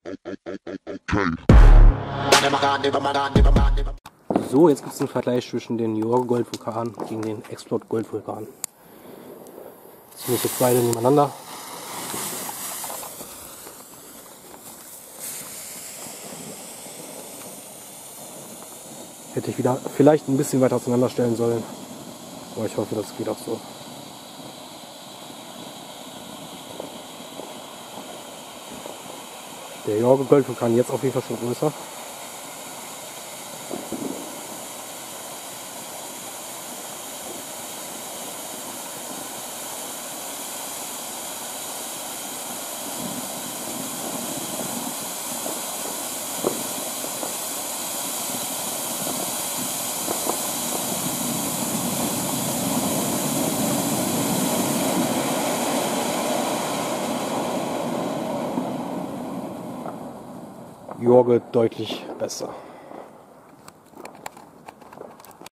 So, jetzt gibt es einen Vergleich zwischen den Jorge Goldvulkan gegen den Explode Goldvulkan. Das sind jetzt beide nebeneinander. Hätte ich wieder vielleicht ein bisschen weiter auseinanderstellen sollen, aber ich hoffe, das geht auch so. Der Jorge Goldvulkan jetzt auf jeden Fall schon größer. Jorge deutlich besser.